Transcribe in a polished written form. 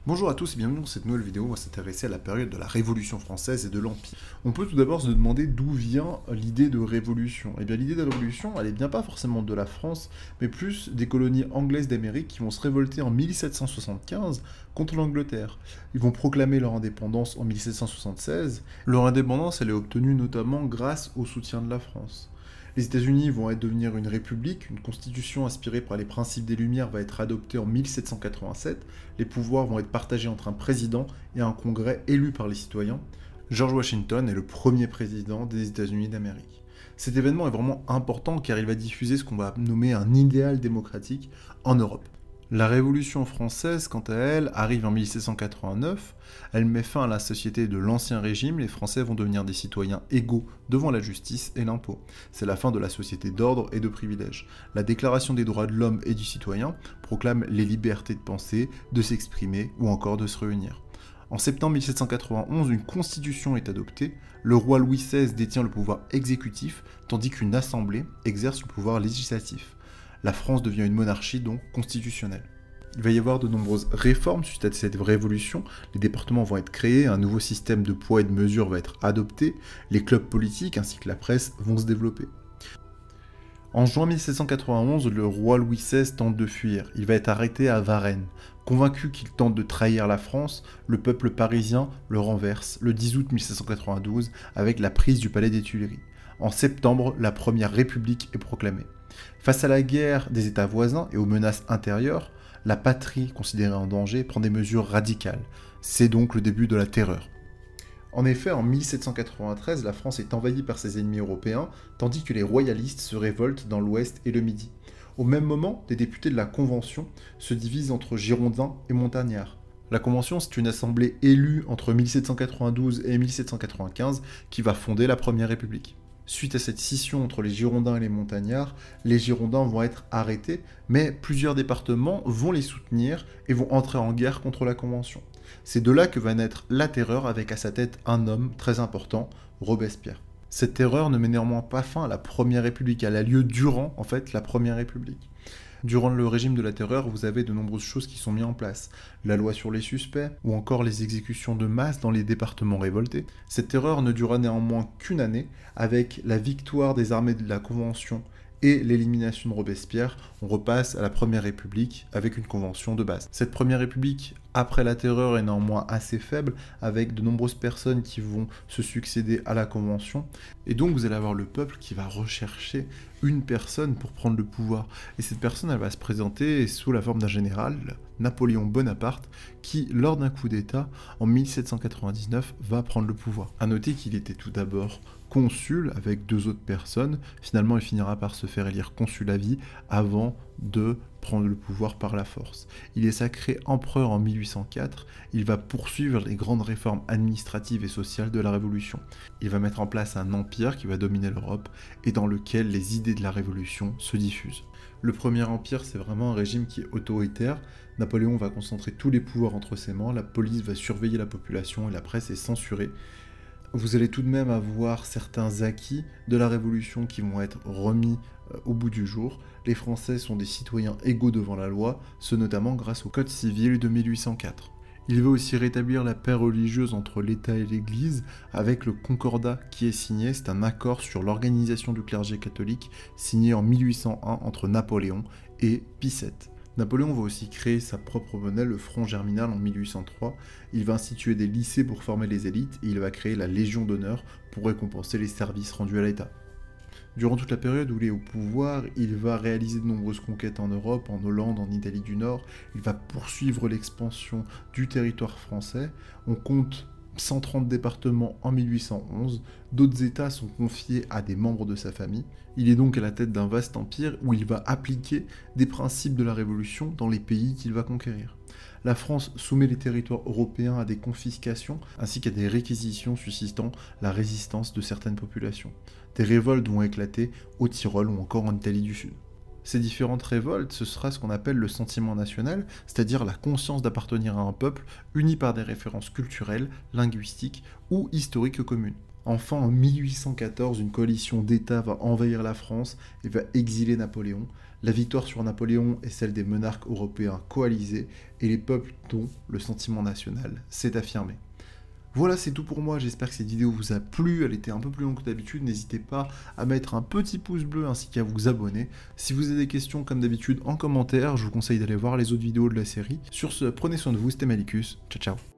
Bonjour à tous et bienvenue dans cette nouvelle vidéo. On va s'intéresser à la période de la Révolution française et de l'Empire. On peut tout d'abord se demander d'où vient l'idée de révolution. Eh bien l'idée de révolution, elle est bien pas forcément de la France, mais plus des colonies anglaises d'Amérique qui vont se révolter en 1775 contre l'Angleterre. Ils vont proclamer leur indépendance en 1776. Leur indépendance, elle est obtenue notamment grâce au soutien de la France. Les États-Unis vont devenir une république, une constitution inspirée par les principes des Lumières va être adoptée en 1787, les pouvoirs vont être partagés entre un président et un congrès élu par les citoyens. George Washington est le premier président des États-Unis d'Amérique. Cet événement est vraiment important car il va diffuser ce qu'on va nommer un idéal démocratique en Europe. La Révolution française, quant à elle, arrive en 1789. Elle met fin à la société de l'Ancien Régime. Les Français vont devenir des citoyens égaux devant la justice et l'impôt. C'est la fin de la société d'ordre et de privilèges. La Déclaration des droits de l'homme et du citoyen proclame les libertés de penser, de s'exprimer ou encore de se réunir. En septembre 1791, une constitution est adoptée. Le roi Louis XVI détient le pouvoir exécutif, tandis qu'une assemblée exerce le pouvoir législatif. La France devient une monarchie donc constitutionnelle. Il va y avoir de nombreuses réformes suite à cette révolution. Les départements vont être créés, un nouveau système de poids et de mesure va être adopté, les clubs politiques ainsi que la presse vont se développer. En juin 1791, le roi Louis XVI tente de fuir. Il va être arrêté à Varennes. Convaincu qu'il tente de trahir la France, le peuple parisien le renverse le 10 août 1792 avec la prise du palais des Tuileries. En septembre, la première république est proclamée. Face à la guerre des États voisins et aux menaces intérieures, la patrie, considérée en danger, prend des mesures radicales. C'est donc le début de la terreur. En effet, en 1793, la France est envahie par ses ennemis européens, tandis que les royalistes se révoltent dans l'Ouest et le Midi. Au même moment, des députés de la Convention se divisent entre Girondins et Montagnards. La Convention, c'est une assemblée élue entre 1792 et 1795 qui va fonder la Première République. Suite à cette scission entre les Girondins et les Girondins vont être arrêtés, mais plusieurs départements vont les soutenir et vont entrer en guerre contre la Convention. C'est de là que va naître la terreur avec à sa tête un homme très important, Robespierre. Cette terreur ne met néanmoins pas fin à la Première République, elle a lieu durant la Première République. Durant le régime de la terreur, vous avez de nombreuses choses qui sont mises en place. La loi sur les suspects, ou encore les exécutions de masse dans les départements révoltés. Cette terreur ne dura néanmoins qu'une année, avec la victoire des armées de la Convention et l'élimination de Robespierre, on repasse à la Première République avec une convention de base. Cette Première République, après la terreur, est néanmoins assez faible, avec de nombreuses personnes qui vont se succéder à la Convention. Et donc vous allez avoir le peuple qui va rechercher une personne pour prendre le pouvoir. Et cette personne, elle va se présenter sous la forme d'un général, Napoléon Bonaparte, qui, lors d'un coup d'État, en 1799, va prendre le pouvoir. A noter qu'il était tout d'abord consul avec deux autres personnes. Finalement, il finira par se faire élire consul à vie avant de prendre le pouvoir par la force. Il est sacré empereur en 1804. Il va poursuivre les grandes réformes administratives et sociales de la Révolution. Il va mettre en place un empire qui va dominer l'Europe et dans lequel les idées de la Révolution se diffusent. Le Premier Empire, c'est vraiment un régime qui est autoritaire. Napoléon va concentrer tous les pouvoirs entre ses mains, la police va surveiller la population et la presse est censurée. Vous allez tout de même avoir certains acquis de la Révolution qui vont être remis au bout du jour. Les Français sont des citoyens égaux devant la loi, ce notamment grâce au Code civil de 1804. Il veut aussi rétablir la paix religieuse entre l'État et l'Église avec le Concordat qui est signé. C'est un accord sur l'organisation du clergé catholique signé en 1801 entre Napoléon et Pie VII. Napoléon va aussi créer sa propre monnaie, le franc germinal, en 1803. Il va instituer des lycées pour former les élites et il va créer la Légion d'honneur pour récompenser les services rendus à l'État. Durant toute la période où il est au pouvoir, il va réaliser de nombreuses conquêtes en Europe, en Hollande, en Italie du Nord. Il va poursuivre l'expansion du territoire français. On compte 130 départements en 1811, d'autres États sont confiés à des membres de sa famille. Il est donc à la tête d'un vaste empire où il va appliquer des principes de la Révolution dans les pays qu'il va conquérir. La France soumet les territoires européens à des confiscations ainsi qu'à des réquisitions suscitant la résistance de certaines populations. Des révoltes vont éclater au Tyrol ou encore en Italie du Sud. Ces différentes révoltes, ce sera ce qu'on appelle le sentiment national, c'est-à-dire la conscience d'appartenir à un peuple uni par des références culturelles, linguistiques ou historiques communes. Enfin, en 1814, une coalition d'États va envahir la France et va exiler Napoléon. La victoire sur Napoléon est celle des monarques européens coalisés et les peuples dont le sentiment national s'est affirmé. Voilà, c'est tout pour moi, j'espère que cette vidéo vous a plu, elle était un peu plus longue que d'habitude, n'hésitez pas à mettre un petit pouce bleu ainsi qu'à vous abonner. Si vous avez des questions, comme d'habitude, en commentaire, je vous conseille d'aller voir les autres vidéos de la série. Sur ce, prenez soin de vous, c'était Malicus, ciao ciao.